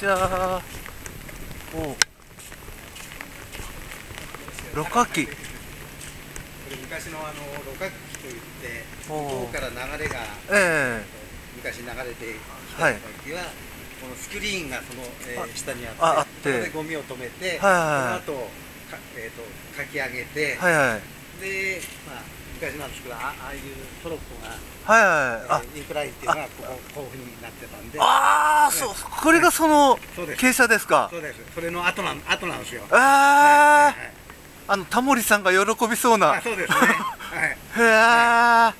ちは。お、ろ過器。 これ昔のろ過器といって、向おこうから流れがえ昔流れてきたはい時は、このスクリーンがその下にああって、そこでゴミを止めて、そはいの後かき上げて、 はいはいで、まあ、昔なんですけど、ああいうトロッコが、 はいインクラインっていうのがこういうふうになってたんで、 ああ、そう、これがそのそうです傾斜ですか。 そうです、それの後なんですよ。 あはいあ、タモリさんが喜びそうな。 あ、そうですね。はい。 へえ。あ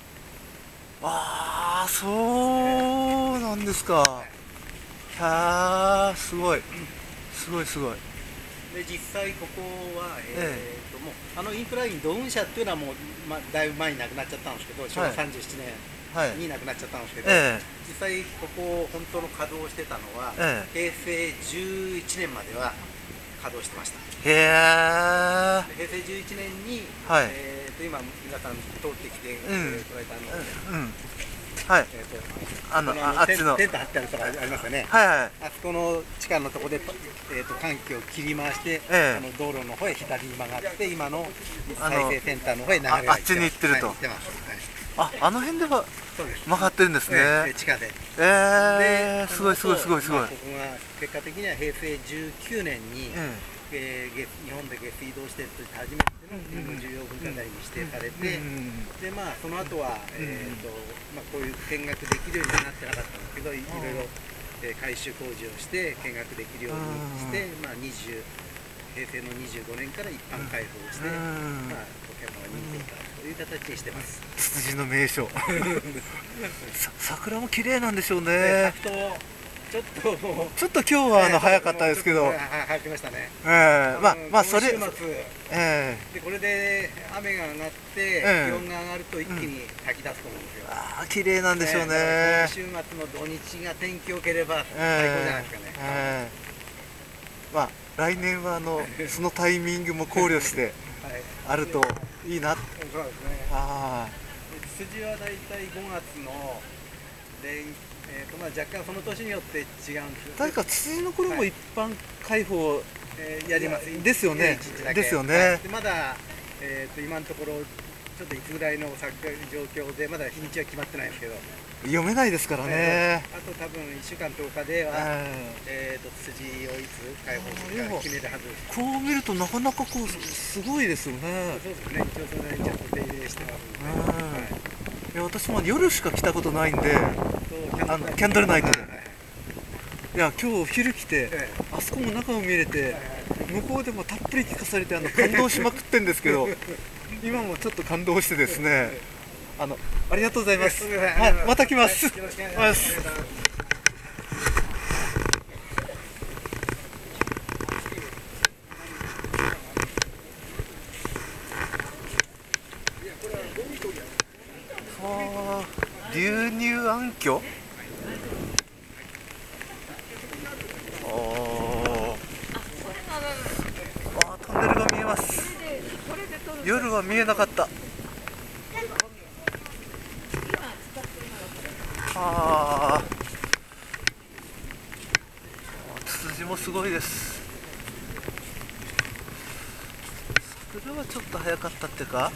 あ、そうなんですか。はあ、すごい。すごいすごい。 で実際ここは、 えもうインクラインドウン社っていうのはもう、だいぶ前に亡くなっちゃったんですけど、昭和37 はい年に亡くなっちゃったんですけど、 え実際ここ本当の稼働してたのは、 え平成11年までは稼働してました。 へえ。 で平成11年に、 はい今皆さん通ってきて、こられたはい。あっちの。 テント張ってあるとこありますよね。 はいはい。 あそこの地下のところで、換気を切り回して、道路の方へ左に曲がって、今の再生センターの方へ流れがあっちに行ってると。 行ってます。 あの辺ではそうです。 曲がってるんですね。 地下で。 すごいすごいすごいすごい。 ここが結果的には平成19年に、日本で下水道施設として初めての重要文化財に指定されて、でその後はこういう見学できるようにはなってなかったんですけど、いろいろ改修工事をして見学できるようにして、平成の25年から一般開放して、お客様が認定いただくという形にしてます。 ツツジの名所。桜も綺麗なんでしょうね。 ちょっと今日は早かったですけど。 早くましたね。 それ。 でこれで雨が上がって気温が上がると一気に炊き出すと思うんですよ。 ああ、綺麗なんでしょうね。 今週末の土日が天気良ければ最高じゃないですかね。 来年はそのタイミングも考慮してあるといいな。 そうですね。ツツジはだいたい5月の若干その年によって違うんですよ。 確かツツジの頃も一般開放やりますですよね。ですよね。 まだ今のところちょっといつぐらいの咲く状況でまだ日にちは決まってないんですけど。 読めないですからね。 あと多分1週間10日ではツツジをいつ開放するか決めるはずです。 こう見るとなかなかすごいですよね。 そうですね。一応それにちゃんと手入れしてますので。 私も夜しか来たことないんで、キャンドルナイトで。今日お昼来て、あそこも中を見れて、向こうでもたっぷり聞かされて感動しまくってんですけど、今もちょっと感動してですね、ありがとうございます。はい、また来ます。よろしくお願いします。流入暗渠。トンネルが見えます。夜は見えなかった。ツツジもすごいです。桜はちょっと早かったっていうか。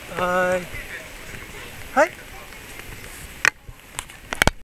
はい。